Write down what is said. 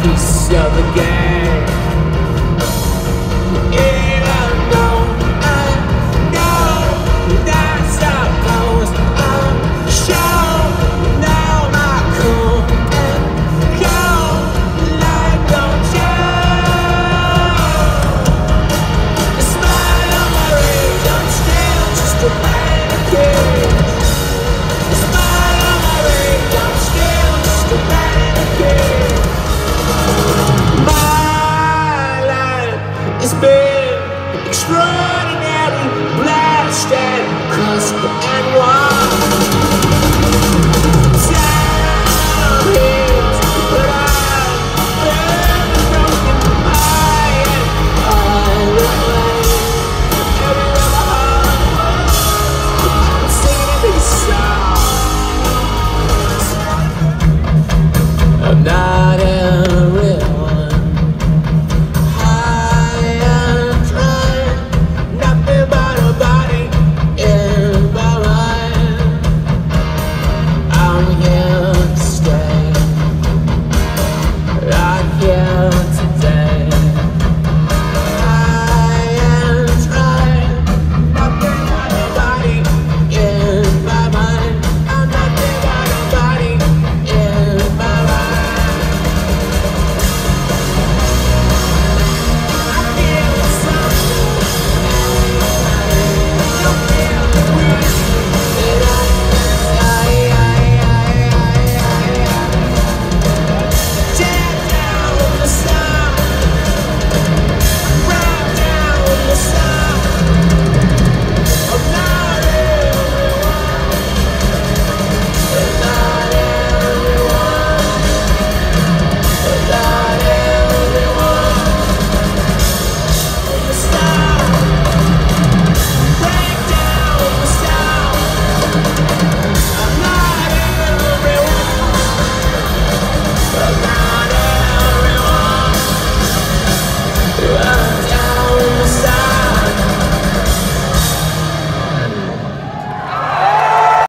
piece of the game. Even though I know that suppose I'm sure now I come and go like don't you? The smile on my rage, I'm still just a mannequin. The smile on my rage, I'm still just a mannequin. My life has been extraordinary, blessed and cursed and wild. Time heals, but I've been broken by it. I remain everywhere my heart was. I'm singing these songs. I'm not